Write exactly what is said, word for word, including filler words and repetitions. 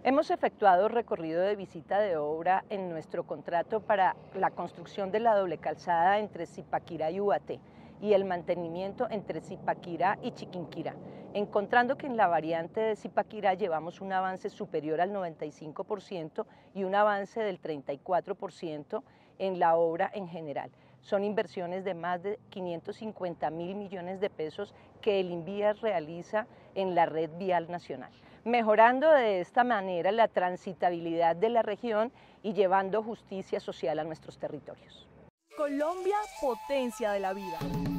Hemos efectuado recorrido de visita de obra en nuestro contrato para la construcción de la doble calzada entre Zipaquirá y Ubaté y el mantenimiento entre Zipaquirá y Chiquinquirá, encontrando que en la variante de Zipaquirá llevamos un avance superior al noventa y cinco por ciento y un avance del treinta y cuatro por ciento en la obra en general. Son inversiones de más de quinientos cincuenta mil millones de pesos que el INVIAS realiza en la red vial nacional, mejorando de esta manera la transitabilidad de la región y llevando justicia social a nuestros territorios. Colombia, potencia de la vida.